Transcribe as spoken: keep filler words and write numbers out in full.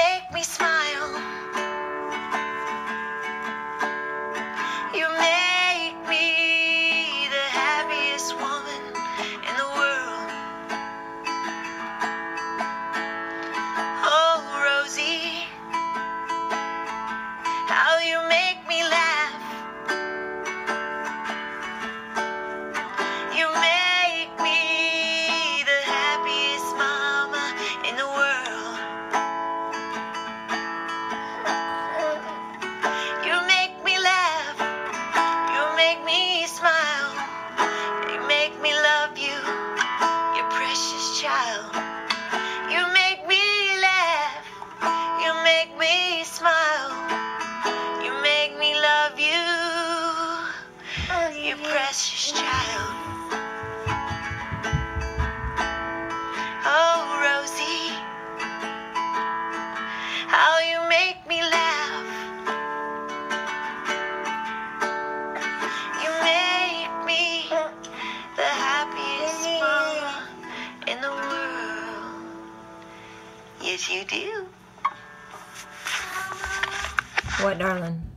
make me smile. You make me the happiest woman in the world. Oh, Rosie, how you make me laugh. You make me the happiest mama in the world. You make me laugh. You make me smile. You make me love you, your precious child. You make me laugh. You make me smile. You make me love you, your precious child. Oh, Rosie, how you make me laugh. You make me the happiest mama in the world. Yes, you do. What, darling?